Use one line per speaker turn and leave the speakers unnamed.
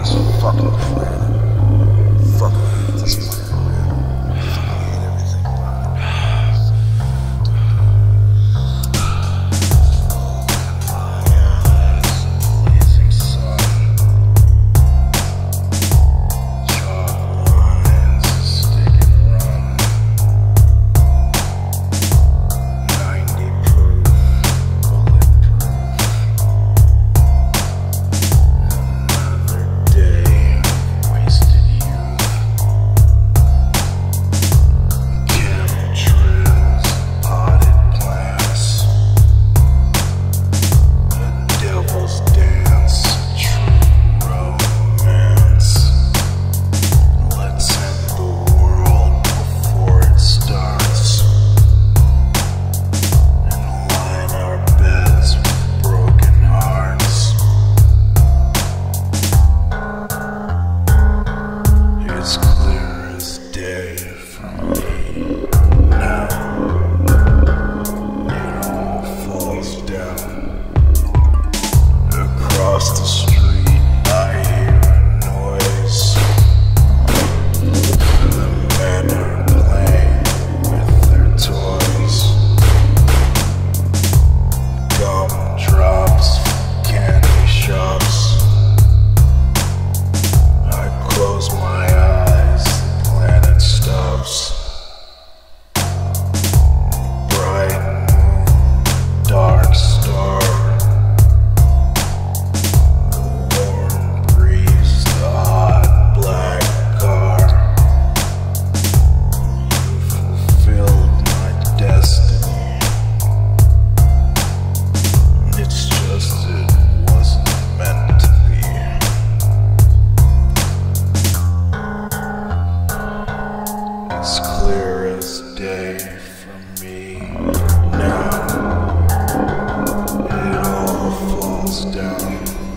fucking planet. Fucking this planet, man. I hate everything about it. Blazing sun. Chalk lines, sticking rum. 90 proof, bulletproof. Another day of wasted youth. Chemtrails, potted plants. The devil's dance, true romance. Let's end the world before it starts. And line our beds with broken hearts. It's clear as day from me now. It all falls down. Across the street I hear a noise. The men are playing with their toys. Gumdrops from candy shops. I close my eyes, the planet stops. Bright moon, dark star. The warm breeze, the hot black car. You fulfilled my destiny. It's just it wasn't meant to be. It's clear as day from me now. It all falls down.